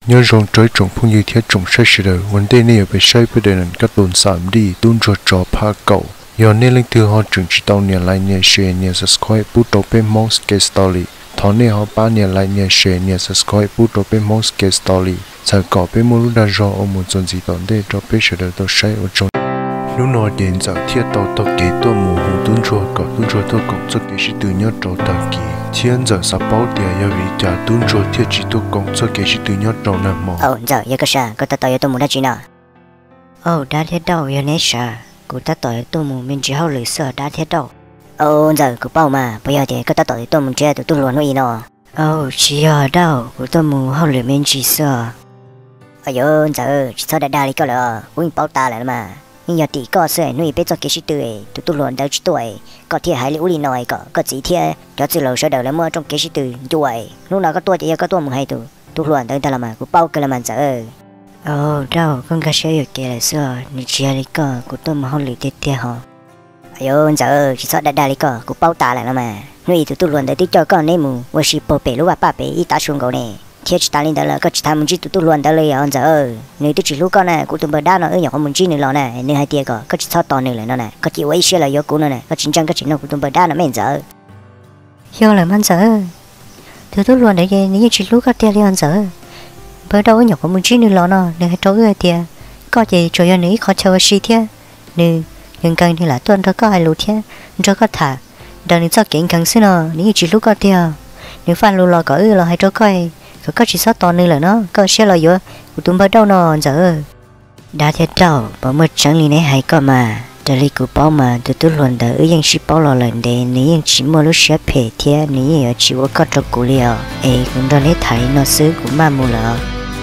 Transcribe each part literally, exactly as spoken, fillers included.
nhớ rong trời trồng phong như thế trồng sai sự đời vấn đề này phải sai bây giờ các đồn giảm đi tuôn cho cho pha cầu giờ nên linh thường họ trồng chỉ tàu nhà lại nhà share nhà subscribe bút đầu bên most case story thọ này họ ba nhà lại nhà share nhà subscribe bút đầu bên most case story giờ có bên mua đã rõ ông muốn chọn gì tao để cho bên sự đời tao sai ở trong lúc nào đến giờ thiết tàu tàu kế tàu mù hùng tuôn cho có tuôn cho tàu cộng cho kế sĩ từ nhớ trâu tàu kỳ thiên giờ sắp bảo địa yêu vì cha tuôn cho thiết chỉ tàu cộng cho kế sĩ từ nhớ trâu nằm mò ồ giờ giờ cái sao có ta tàu tôi muốn đã chỉ nào ồ đã thế đâu giờ này sao cô ta tàu tôi muốn mình chỉ hao lười sợ đã thế đâu ồ giờ cô bảo mà bây giờ thì có ta tàu tôi muốn chơi tụi tôi luôn nói gì nó ồ chỉ ở đâu cô tôi muốn hao lười mình chỉ sợ ôi giờ giờ chỉ sợ đã đa đi cái là cũng bảo ta lại mà nhưng giờ thì có sự nuôi bé cho cái sự tuổi tụi tôi luôn đỡ chút tuổi có thể hay lưu đi nói có có gì thế cho từ lâu sau đầu là mua trong cái sự tuổi tuổi lúc nào có tuổi thì có tuổi một hai tuổi tụi luôn đỡ ta làm mà cũng bao cái là mà giờ ồ đâu con cái sẽ được cái là sao你只要一个cũng tôi mà không lười tiếc tiếc hả ayo giờ chỉ sợ đã đa đi có cũng bao ta lại là mà nuôi tụi tôi luôn đỡ tí cho con này mù tôi chỉ bảo bé lúc ba bé ít ta xuống cầu này thiết chỉ ta lên đó là có chỉ tham muốn chỉ tụi tôi luôn đóเลยà giờ nếu tôi chỉ lúc con này cũng tụi bờ đá nó ở nhà không muốn chỉ nữa lo này nếu hai tia có có chỉ sao to nữa là nó này có chỉ quay xe là do cũ nữa này có chính trang có chỉ nó của tụi bờ đá nó men giờ do là man giờ tụi tôi luôn đấy cái nếu chỉ lúc có tia liền giờ bờ đâu ở nhà không muốn chỉ nữa lo nó nếu hai trâu hai tia có gì cho anh ấy khó chơi gì thế nếu nhưng cái này là tuần đó có ai lúa thế cho có thả đằng này sao kiện càng xí nó nếu chỉ lúc có tia nếu phan lúa lo có ư là hai trâu coi có có chỉ sót to nữa là nó có xe là vừa của tụi bao đâu nó giờ đã thế đâu bảo mất chẳng lý này hay có mà để lý của bao mà tụi tôi luôn đỡ ở những ship bao lo lần để nếu chỉ mua lúc xe phê thế nếu ở chỉ có có cho cụ liều ấy cũng đã lấy thấy nó xứ của ba mua lợ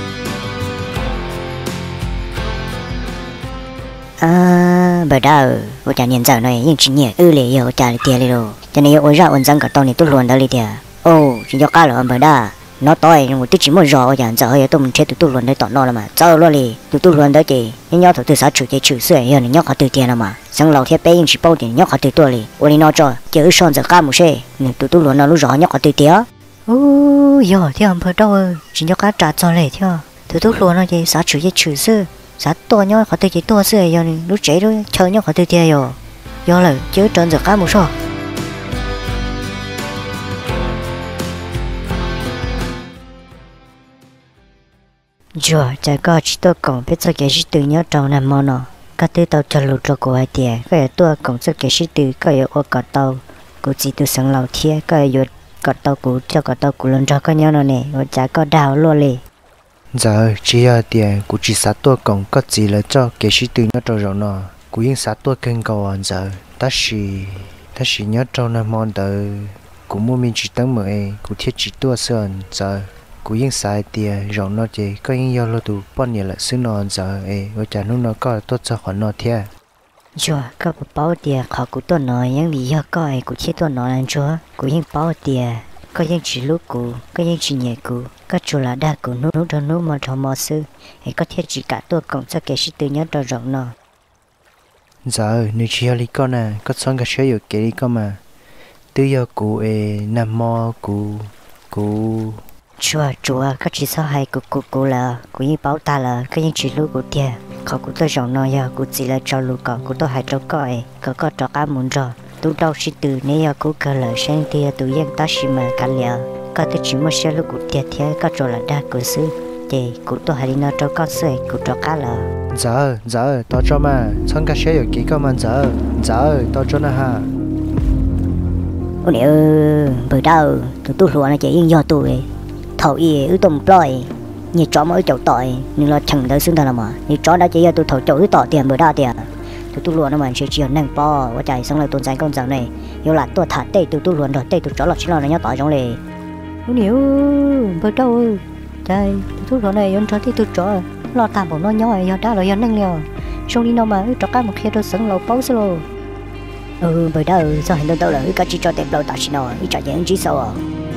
à bởi đâu tôi chả nhận giờ này nhưng chỉ nhẹ ư lệ yêu chả tiền liều cho nên ôi ra ôn rằng cả tao này tôi luôn đỡ lý tiền ô chỉ cho cá lợ bởi đó nó tôi nhưng mà tôi chỉ muốn rõ rằng giờ hơi tôi mình chơi tụi tôi luôn đấy tụi nó là mà giờ luôn đi tụi tôi luôn đấy thì nhưng nhau tụi tôi sẽ chịu cái chịu sửa giờ này nhau họ từ tiền là mà sang lâu theo bé nhưng chỉ bao tiền nhau họ từ tôi đi ôi nó cho giờ son giờ cá một xe nên tụi tôi luôn nó lúc rõ nhau họ từ tiền ô giờ thì không phải đâu chỉ nhau cá trả cho lại theo tụi tôi luôn nó thì sẽ chịu cái chịu sửa sẽ to nhau họ từ cái to sửa giờ này lúc chạy rồi chơi nhau họ từ tiền rồi giờ là chứ trơn giờ cá một số giờ trái có chỉ tôi còn biết cho cái gì từ nhớ trong năm mòn nó các thứ tàu cho lụt cho cô ai tiền cái tôi còn cho cái gì từ cái ở cả tàu cô chỉ từ sáng lâu thiê cái ở cả tàu cô cho cả tàu cô lần cho cái nhau nó nè rồi trái có đào luôn đi giờ chỉ là tiền cô chỉ sát tôi còn có gì là cho cái gì từ nhớ trong rồi nó cô yên sát tôi kênh cầu anh giờ ta chỉ ta chỉ nhớ trong năm mòn tới cô mua mình chỉ tấm mười cô thiết chỉ tôi sơn giờ cú yên sai tiền rộng nó chỉ có yên do lo tụ bao nhiêu là xứ non giờ ấy và trả nó nó có tốt cho khoản nó thế chưa có bao tiền họ cũng tôi nói những lý do coi cũng chỉ tôi nói là chúa cũng yên bao tiền có yên chỉ lúc cũ có yên chỉ nhẹ cũ có chỗ là đa cũ nút nút trong nút mà trong mò sư ấy có thể chỉ cả tôi cộng cho cái sự tự nhớ cho rộng nó giờ nếu chỉ là lý con à có xong cái số được cái lý con mà tự do cũ ấy nằm mò cũ cũ chúa chúa các chỉ sao hay của của của là của những bảo ta là cái những chỉ lúc của tiền họ của tôi rộng nói giờ của chỉ là cho lúc có của tôi hay cho coi có có cho cá muốn rồi tôi đâu chỉ từ nếu giờ của cơ là sáng tiền tôi yên ta chỉ mà cả liệu có tôi chỉ muốn xem lúc của tiền thế có cho là đa của sư thì của tôi hay đi nói cho có sự của cho cá là giờ giờ tao cho mà xong cái số được cái con mà giờ giờ tao cho nó ha ôi nếu bởi đâu tôi tôi luôn là chỉ yên do tôi thầu y ư tôm ploi như chó mới chậu tỏi nhưng là chẳng tới xứng là mà như chó đã chỉ tôi thầu chậu ư tỏi tiền bữa đa tiền tôi tôi luôn nó mà chỉ chỉ năng po và chạy xong lại tồn tại con dạo này yêu là tôi thả tê tôi tôi luôn rồi tê tôi chó là chỉ là nó nhát tỏi trong này nếu bữa đâu chạy tôi luôn này yon chó thì tôi chó lo tạm bảo nó nhỏ giờ đã rồi yon năng liều xong đi đâu mà chó cá một khi tôi sống lâu bao lâu ừ bữa đâu sao hiện đâu là cái chỉ cho tiền lâu ta chỉ nói ít trả tiền chỉ sao à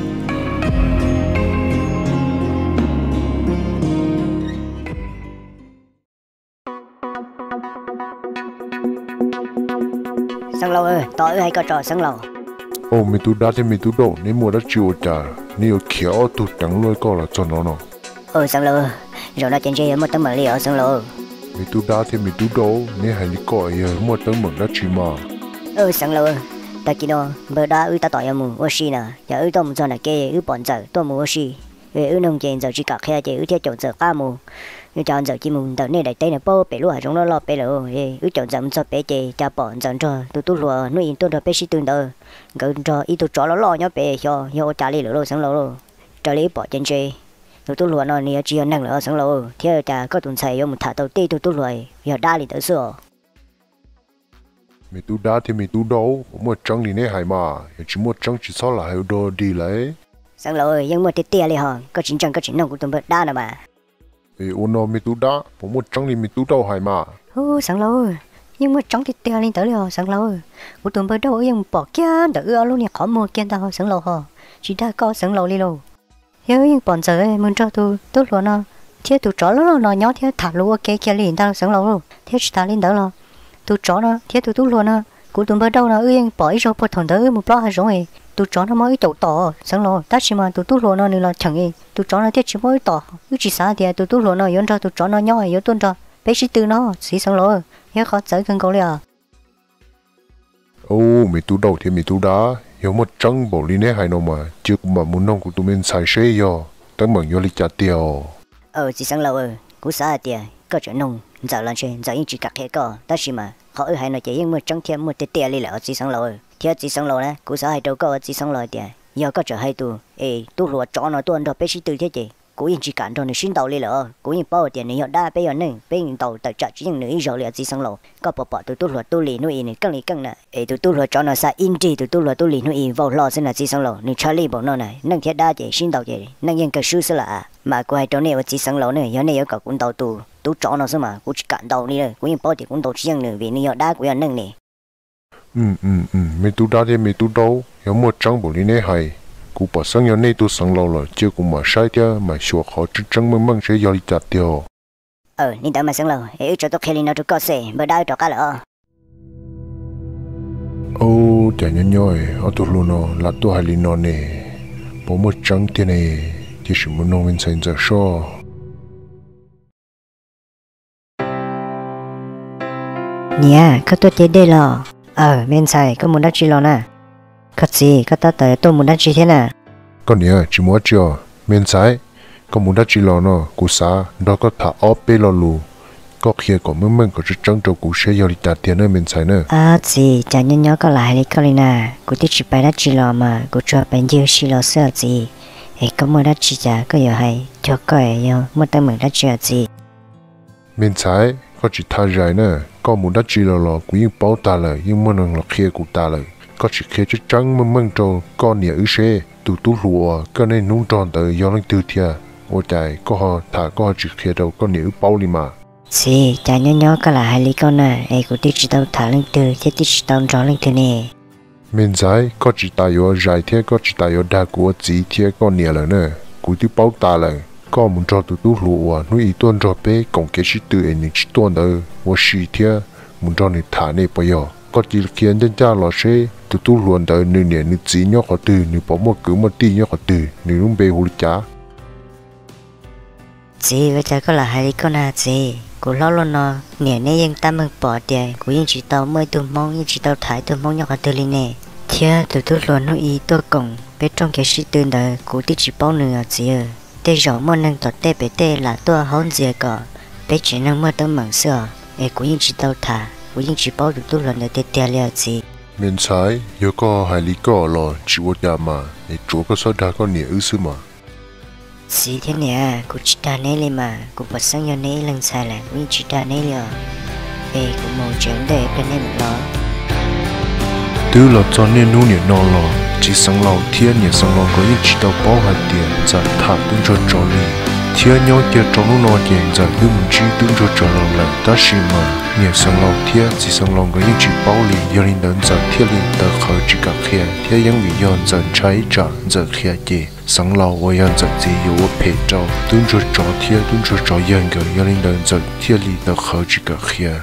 sáng lâu ơi tối hay có trò sáng lâu ồ mình tu đá thì mình tu đổ nếu mua đã chịu trả nếu kéo tu trắng lôi co là cho nó nó Ôi sang lô, rồi nó trên chơi một tấm mở liều sang lô. Mày tu đá thì mày tu đâu, nên hay lý coi giờ mua tấm mừng đã chỉ mà. Ôi sang lô, ta kia nó bữa đó ư ta tỏi em mù ô xì nè, giờ ư tôm cho là kê ư bọn giờ tôm mù ô xì, về ư nông tiền giờ chỉ cả khe thì ư theo chọn giờ cá mù, ư chọn giờ chỉ mù đầu này đại tây này bao bể lúa trong nó lo bể lúa, ư chọn giờ cho bể chè cho bọn giờ cho tu tu lúa nuôi tu được bể xí tương đỡ, gần cho ít tu chó nó lo nhớ bể cho nhớ trả lý lúa sang lô, trả lý bỏ trên chơi. Tụi tôi luôn nó nè chỉ năng là sáng lâu, theo cha có tuần sai một thả đầu tiên tụi tôi rồi, giờ đa đi tới sửa. Mày tu đá thì mày tu đâu, mua trắng đi nè hay mà, chỉ mua trắng chỉ sao là hay đồ đi lấy. Sáng lâu nhưng mà tiệt tiệt đi hả, có chính trang có chính năng của tụi mình đa nè mà. Ê, ôn nó mày tu đá, mua trắng đi mày tu đâu hay mà. Ô sáng lâu, nhưng mà trắng tiệt tiệt lên tới rồi sáng lâu, của tụi mình đâu nhưng bỏ kia đỡ luôn nè khó mua kia tao sáng lâu hả, chỉ đã có sáng lâu đi luôn. Nếu như bọn giờ mình cho tôi tốt luôn nó, thế tụi chó nó nó nhó thế thả lúa cái kia liền tao sáng lâu luôn, thế chỉ thả lên đó lo, tụi chó nó thế tụi tốt luôn nó, của tụi bên đâu nó yên bỏ ít rồi bỏ thằng đó một bao hay rồi, tụi chó nó mới tổ tỏ sáng lâu, ta chỉ mà tụi tốt luôn nó nên là chẳng gì, tụi chó nó thế chỉ mới tỏ, cứ chỉ sáng thì tụi tốt luôn nó yên cho tụi chó nó nhó hay tuân cho, bé chỉ từ nó xí sáng lâu, nhớ khó chơi gần câu liền. Ô, mày tu đâu thì mày tu đá. Yêu một trắng bộ lý nè hay nào mà chưa cũng mà muốn nông của tụi mình xài xe yo tấm bằng yo lý trả tiêu. Ờ chỉ sáng lâu cú xã tiền có chuyện nông giờ lần trên giờ chỉ cắt hết có ta chỉ mà họ ở hai nó chỉ nhưng mà trắng thêm một tiền lý là chỉ sáng lâu theo chỉ sáng lâu nè cú xã hai đâu có chỉ sáng lâu tiền giờ có chuyện hay tu ê tu lúa chó nó tuần đó bé sĩ từ thế gì cú yên chỉ cản cho nó xin đầu lý là cú yên bao tiền này họ đa bé giờ nè bé yên đầu tại trả chỉ những nữ rồi là chỉ sáng lâu có bỏ bỏ từ tu lúa tu lì nuôi này căng lì căng nè ê tu tu lúa chó nó sa in chỉ từ tu lúa tu lì nuôi vào lo xem là chỉ sáng lâu nữ trả lý bọn nó này nâng thiết đa chỉ xin đầu chỉ nâng yên cái sư sẽ là mà cô hai cháu này chỉ sáng lâu nữa giờ này có cũng đầu tu tu chó nó xem mà cú chỉ cản đầu đi rồi cú yên bao tiền cũng đầu chỉ nữa vì này họ đa cú yên nâng này Ừ ừ ừ mày tu đá thì mày tu đâu yêu một trắng bộ lý nè hay cú bỏ sang yo này tu sang lâu rồi chưa cũng mà sai theo mà sửa khó chứ trắng măng măng sẽ yo lý trả tiêu. Ờ nên tao mà sáng lâu ê cho tôi khi nó tôi có xe bữa đau cho cá lỡ. Ô chả nhớ nhoi ở tu luôn nó là tu hay lý nó nè bỏ một trắng thế này thì chỉ muốn nông viên sinh ra sao. Nè có tôi tới đây lo ờ bên xài có muốn đắt chi lo nè có gì có ta tới tôi muốn đắt chi thế nè Còn nhớ chỉ muốn cho bên trái có muốn đắt chỉ lo nó cú sa đó có thả ốp bê lo lù có kia có mưng mưng có chút trắng trâu cú sẽ yo đi trả tiền ở bên trái nữa. à gì chả nhớ nhớ có lại đi coi nè cô đi chỉ bài đắt chi lo mà cô cho bên dưới chi lo sợ gì ấy có muốn đắt chi chả có giờ hay cho coi yo muốn tới mình đắt chi gì bên trái có chỉ thả dài nữa có muốn đắt chỉ lo lo cú yên bao ta lời nhưng mà năng là kia cú ta lời có chỉ kia chút trắng mưng mưng trâu có nhiều ứ xe tụ tụ lụa cái này nung tròn tới do lên từ thia ôi trời có họ thả có họ chỉ kia đâu có nhiều bao đi mà. gì chả nhớ nhớ có lại hai lý con nè ấy cô đi chỉ tao thả lên từ thế đi chỉ tao cho lên từ nè bên trái có chỉ tài yo dài thế có chỉ tài yo đa của chỉ thế có nhiều lần nữa cú đi bao ta lần có muốn cho tụ tụ lụa nuôi tuần cho bé còn cái chỉ từ anh chỉ tuần đâu tôi chỉ thế muốn cho người thả này bây giờ có chỉ khiến chân cha lo xe tụ tụ luôn tới nửa nửa nửa chỉ nhóc họ từ nửa bỏ một cứ một tí nhóc họ từ nửa luôn bê hụt chả. gì vậy chả có là hai lý con nè gì cô lo luôn nó nè nè nhưng ta mừng bỏ tiền cô nhưng chỉ tao mới từ mong nhưng chỉ tao thái từ mong nhóc từ lên nè thế từ từ luôn nó ý tôi cùng biết trong cái sự tương đời cô đi chỉ bao nửa gì à để rõ một năng tọt tê bé tê là tôi hôn gì cả bé chỉ năng mơ tới mảng sữa ấy cô nhưng chỉ tao thả cô nhưng chỉ bao được tôi lần để tê tê là gì bên trái yo có hai lý có lo chỉ một nhà mà để chỗ có số đa có nhiều ư sư mà. gì thế nè cô chỉ ta này lên mà cô bắt sang yo này lần sai là cô chỉ ta này liền ê cô mau chén để cái này một đó từ là cho nên nu nhiệt nọ lo chỉ sang lâu thiên nhiệt sang lâu có những chỉ tàu bao hạt tiền giờ thả tung cho trò li thiên nhau tiền trong nu nọ tiền giờ cứ muốn chỉ tung cho trò lòng lần ta xí mà nhiệt sang lâu thiên chỉ sang lâu có những chỉ bao li giờ linh đơn giờ thiên linh tờ khởi chỉ cả kia thiên những vì yon giờ trái trả giờ kia gì sang lâu với yon giờ gì yếu phê trâu tung cho trò thiên tung cho trò yon cái giờ linh đơn giờ thiên linh tờ khởi chỉ cả kia.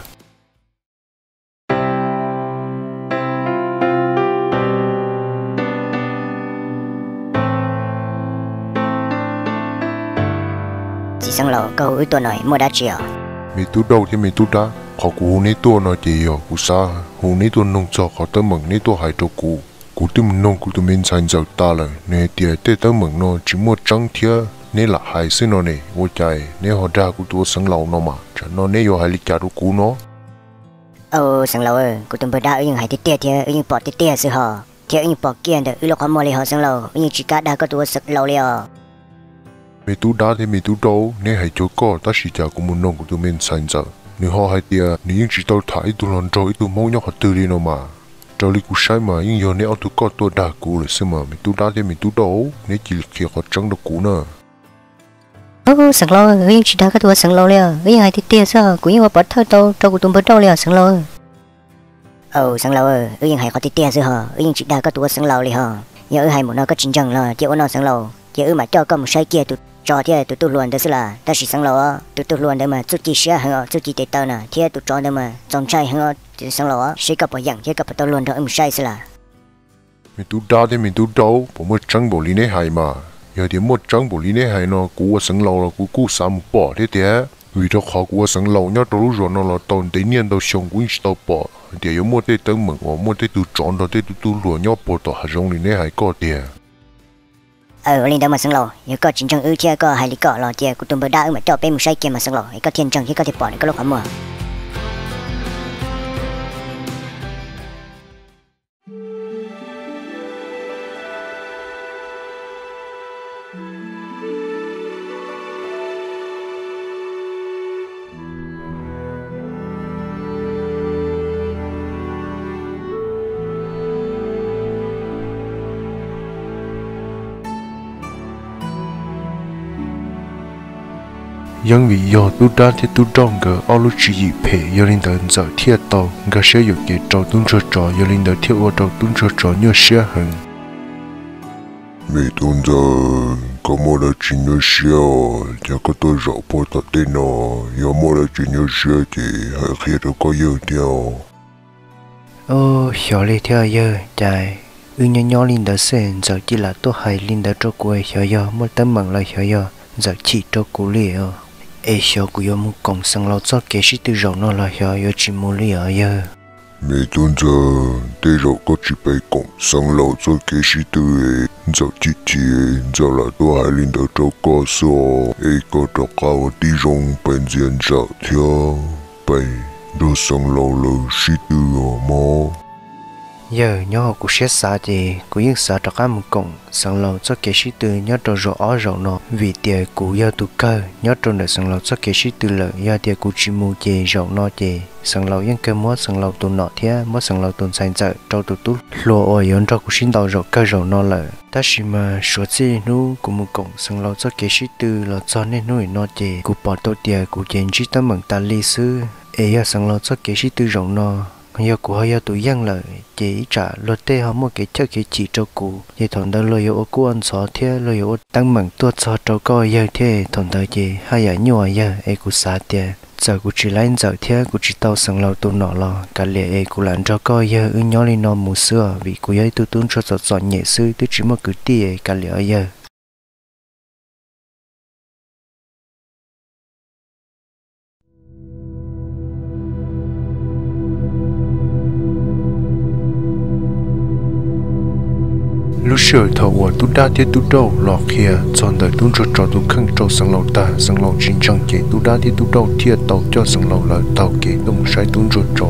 chỉ sang lầu câu ư tôi nói mua đá chiều mi tu đâu thì mi tu đá họ cú ní tua nói gì à cú sa hú ní tua nông cho họ tới mừng ní tua hai trâu cú cú tìm nông cú tụi mình sản giàu ta là nè tiệt tê tới mừng nó chỉ mua trắng thia nè là hai xí nó nè vô chạy nè họ ra cú tua sang lầu nó mà cho nó nè vô hai lịch trả đồ cú nó ô sang lầu ơi cú tụi mình đã ư những hai tiệt tiệt tiệt ư những bỏ tiệt tiệt sự họ tiệt ư những bỏ kia được ư lúc họ mua lấy họ sang lầu ư những chỉ cả đã có tua sực lầu liền mi tu đá thì mi tu đâu nè hai chỗ có ta chỉ trả cú muốn nông cú tụi mình sản giàu nè họ hai tiệt nè những chỉ tao thải tụi nó trâu tụi máu nhóc họ từ đi nó mà trâu đi cú sai mà nhưng giờ nè ông tụi có tua đá cú rồi xem mà mi tu đá thì mi tu đâu nè chỉ kia họ trắng được cú nữa ô sang lầu ư những chỉ đã có tua sang lầu liền ư những hai tiệt tiệt sao cú những bỏ thơ đâu trâu cú tụi mình đâu liền sang lầu ô sang lầu ư những hai có tiệt tiệt sự họ ư những chỉ đã có tua sang lầu liền họ giờ ư hai một nó có chính chẳng là tiệt nó sang lầu tiệt ư mà cho có một sai kia tụi cho thì tụi tôi luôn đó là ta chỉ sang lầu á tụi tôi luôn đó mà chút chi xíu hơn chút chi tệ tao nè thì tụi cho đó mà trong trai hơn tụi sang lầu á sẽ gặp bảo dạng thì gặp tao luôn đó em sai là mình tu đa thì mình tu đâu bộ một trắng bộ lý này hay mà giờ thì một trắng bộ lý này hay nó cú sang lầu là cú cú sắm bỏ thế thế vì đó họ cú sang lầu nhá tao rồi nó là tao tự nhiên tao xong cũng tao bỏ thì có một cái tao mừng hoặc một cái tụi chọn đó tụi tôi luôn nhá bỏ tao trong lý này hay có tiền ờ lên đó mà sang lầu giờ có chính trang ư chia có hai lý cọ lò chia của tụi mình đã mà cho bên một sai kia mà sang lầu có thiên trang thì có thể bỏ được cái lúc họ mua 因为要都打铁都长个，阿鲁只一配，要领导走铁道，个些有给找动车找，要领导铁我找动车找要些很。 每动作个么的只要些哦，这个多少波打电脑，要么的只要些的，还可以这个有掉。 ô hiểu lấy theo giờ chạy ư nhỏ nhỏ linh đã xem giờ chỉ là tôi hay linh đã cho cô ấy hiểu giờ một tấm bằng lại hiểu giờ giờ chỉ cho cô liền ấy hiểu cô yêu muốn cùng sang lâu cho cái gì từ rồi nó là hiểu giờ chỉ muốn liền giờ 每动作对着个只被讲上楼做个是对的，就直接就来都还领导做个说，一个做高地容本钱就跳被都上楼了是对了吗？ giờ nhỏ cô sẽ xa thì cô yên xa cho các một cộng sang lâu cho cái sĩ từ nhỏ cho rõ ở rõ nó vì tiền cô yêu tu cơ nhỏ trong đời sang lâu cho cái sĩ từ lợi do tiền cô chỉ mua chè rõ nó chè sang lâu yên cơ mót sang lâu tu nọ thế mót sang lâu tu sang chợ cho tu tu lúa ở yon cho cô xin đầu rõ cơ rõ nó lợi ta chỉ mà số gì nu cô một cộng sang lâu cho cái sĩ từ là cho nên nuôi nó chè cô bỏ tổ tiền cô chè chỉ tấm bằng ta lý sư ấy giờ sang lâu cho cái sĩ từ rõ nó giờ của họ giờ tụi dân lợi chỉ trả luật tê họ một cái chất cái chỉ cho cụ thì thằng đó lời yêu của anh xóa thế lời yêu tăng mừng tuột xóa cho coi giờ thế thằng đó chỉ hay giờ nhua giờ ai cũng xả tiền giờ cũng chỉ lấy giờ thế cũng chỉ tao sang lâu tụi nọ lo cả lệ ai cũng làm cho coi giờ ư nhỏ lên nó mù xưa vì cụ ấy tụi tuôn cho giọt giọt nhẹ sư tụi chỉ một cứ tì cả lệ giờ lúc sửa thầu của tu đa thiết tu đâu lọ kia chọn đời tu cho trò tu khăng trâu sang lâu ta sang lâu chính trang kế tu đa thiết tu đâu thiết tàu cho sang lâu là tàu kế tung sai tu cho trò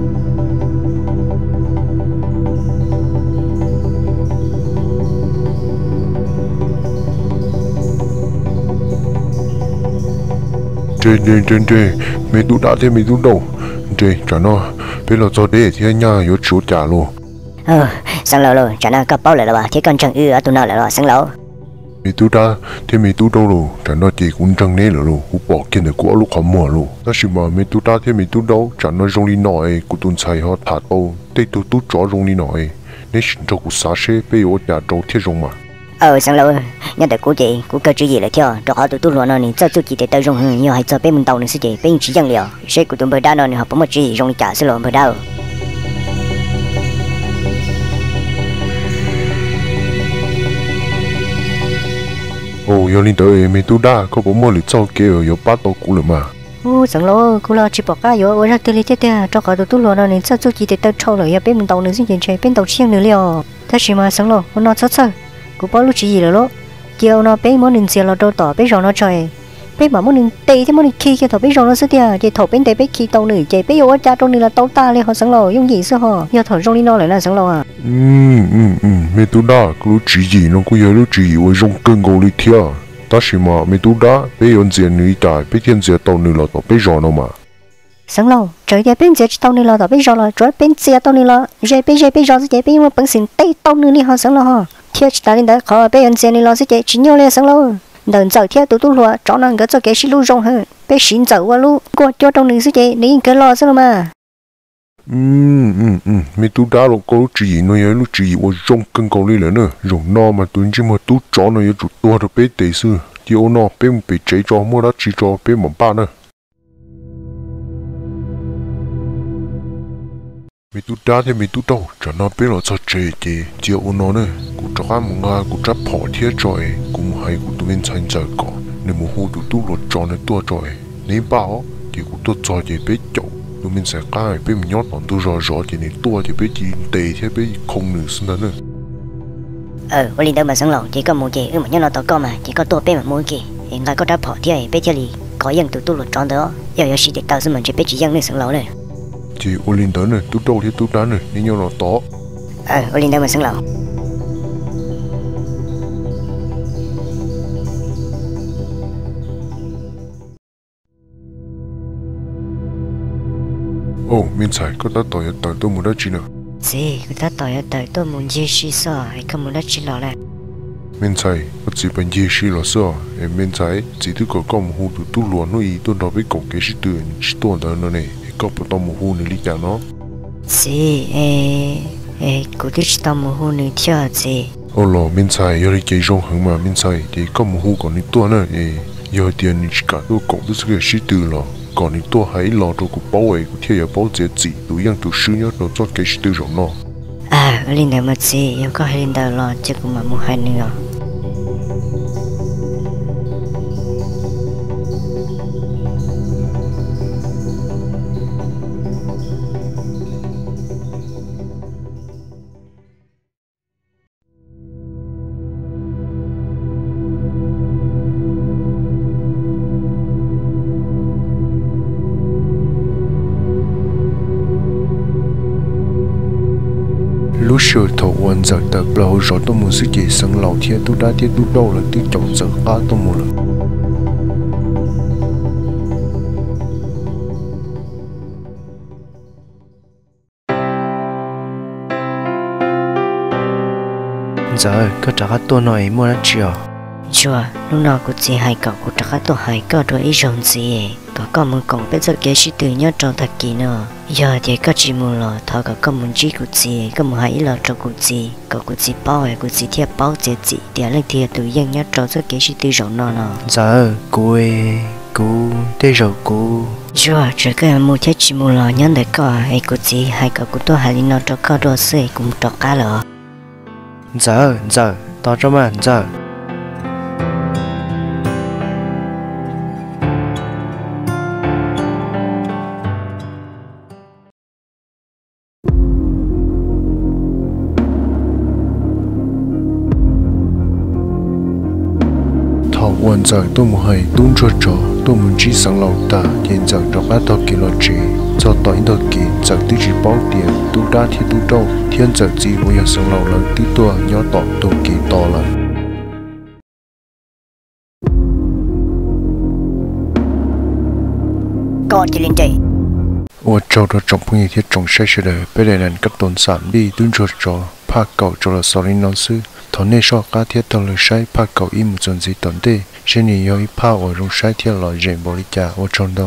trời trời trời trời mấy tu đa thiết mấy tu đâu trời chả nó bây giờ cho để thì nhà có chỗ trả luôn ờ sang lầu rồi chả nào có bao lại là bà thế còn chẳng ư ở tụi nào lại là sang lầu mi tu đa thì mi tu đâu rồi chả nói chỉ cũng chẳng nè rồi cũng bỏ kiện để của lúc họ mua rồi đó chỉ mà mi tu đa thì mi tu đâu chả nói rong đi nói cũng tuân sai họ thả tàu để tu tu chó rong đi nói nên xin cho cũng xả xe bây giờ nhà trâu thiết rong mà ờ sang lầu nhớ tới cô chị cô cơ chữ gì lại theo cho họ tụi tôi luôn nó nên cho chú chị để tao rong hơn nhiều hay cho bên mình tàu nữa sẽ chị bên chỉ dân liệu sẽ của tụi mình đã nói họ có một chữ gì rong đi trả sẽ lộn vào đâu ồ giờ linh tới mấy tu đa có bộ môn lịch sau kia ở yếu bắt đầu cũ rồi mà ô sẵn lo cô lo chỉ bỏ cá yếu ở ra từ lấy tết cho cả tụi tôi lo nó nên sao chú chỉ để tao trâu rồi bên mình tàu nữa xin chuyện chơi bên tàu chiên nữa liao thế chỉ mà sẵn lo nó sốt sơ cô bảo lúc chỉ gì rồi lo chiều nó bên món nên xe lo đâu tỏ bên rồi nó chơi bên mà món nên tê thế món nên khi cái thầu bên rồi nó sẽ tia chỉ thầu bên tê bên khi tàu nữa chạy bên yếu cha tàu nữa là tàu ta lên họ sẵn lo dùng gì sao họ giờ thầu trong đi nó lại là sẵn lo à ừ ừ ừ mấy tu đa cứ chỉ gì nó cứ giờ lúc chỉ gì với trong cơn gầu lịch thiệt ta chỉ mà mấy tu đa bây giờ tiền nữ đại bây giờ tiền tàu nữ là tàu bây giờ nó mà sẵn lo trời giờ bên giờ tàu nữa là tàu bây giờ là trời bên giờ tàu nữa là giờ bây giờ bây giờ sẽ bên mà bằng xin tê tàu nữa đi họ sẵn lo họ thiệt ta lên đó khó bên giờ nữa là sẽ chỉ nhau lên sẵn lo đừng giờ thiệt tụi tôi lo cho nó cái cho cái xí lưu rong hơn bên xin giờ qua lu qua cho tàu nữa sẽ chỉ ní cái lo sẵn mà ừ ừ ừ mấy tu đa là có chỉ gì nó giờ lúc chỉ gì với trong cơn gầu lịch nữa rồi nó mà tuần chỉ mà tu cho nó giờ tụt tua được bây tê sư thì ô nó bây bị cháy cho mua đó chỉ cho bây mà ba nữa mấy tu đa thì mấy tu đâu cho nó bây là cho chơi thì chỉ ô nó nữa cũng cho cái mông à cũng cho bỏ thiệt rồi cũng hay cũng tụi mình thành giờ có nên một hồ tụi tu lột cho nó tua rồi nếu bảo thì cũng tua cho thì bây chỗ tụi mình sẽ cái bây mình nhót bọn tu rồi rồi thì nên tua thì bây chỉ tệ thì bây không nữa xin nữa ờ tôi linh đâu mà sẵn lòng chỉ có một gì ừ mà nhớ nó tao có mà chỉ có tôi bên mà mua gì hiện tại có đã bỏ thì bây giờ thì có dân tụi tôi lột tròn đó giờ giờ chỉ để tao xin mình chỉ biết chỉ dân này sẵn lòng này thì ô linh tới này tu đâu thì tu đá này nên nhau nó to ờ tôi linh đâu mà sẵn lòng ồ mình sai có ta tỏi tỏi tôi muốn đó chi nào gì người ta tỏi tỏi tôi muốn gì xí sao hay không muốn đã chỉ lo lại mình sai có chỉ bên gì xí lo sao em mình sai chỉ thứ có con một hồ tụi tu luồn nó ý tôi nói với cậu cái gì từ chỉ tôi đó nó này có một tàu một hồ này lý giải nó gì ê ê cô thích tao một hồ này theo gì ồ lo mình sai giờ đi chơi rong hằng mà mình sai thì có một hồ còn đi tôi nữa ê giờ tiền chỉ cả tôi cậu tôi sẽ cái gì từ lo còn đi tôi hãy lo cho cuộc bảo vệ của thế giới bảo vệ gì tụi yang tụi sư nhớ nó cho cái gì từ rồi nó à linh đâu mà gì em có linh đâu lo chứ cũng mà muốn hai nữa lúc sửa thầu quan giờ tập lâu rồi tôi muốn sự chỉ sẵn lòng thiệt tôi đã thiệt tôi đâu là tôi chọn giờ khá tôi muốn là giờ có trả tôi nói mua nó chưa chưa lúc nào cũng chỉ hay cậu cũng chắc tôi hay cậu rồi ý rộng gì có con muốn còn biết giờ cái gì từ nhớ trong thật kỳ nữa giờ thì có chỉ muốn là thằng có con muốn chỉ của gì có muốn hay là cho của gì có của gì bao hay của gì thiệt bao gì gì để lên thiệt từ dân nhớ trong giờ cái gì từ rộng nó nó giờ cô cô thế rồi cô chưa chỉ cái mua thiết chỉ muốn là nhớ để có hay của gì hay có của tôi hay nó cho có đồ sưởi cũng cho cá lợ giờ giờ tao cho mà giờ quan giờ tôi muốn hay tuôn cho trò tôi muốn chỉ sẵn lòng ta hiện giờ trong các thọ kỳ lo chỉ cho tỏi thọ kỳ giờ tôi chỉ bao tiền tôi đã thì tôi đâu thiên giờ gì bây giờ sẵn lòng lần tí tôi nhớ tỏ tôi kỳ to là con chỉ lên đây 我找到总朋友贴总晒晒的，别人人cấp tuần sản đi tuôn cho trò phá cầu cho là sorry non sư thọ nên so cá thiết tàu lời sai phá cầu im một gì tận thế, xin nhiều phá ở trong sai thiết là dễ bỏ đi cha ở trong đó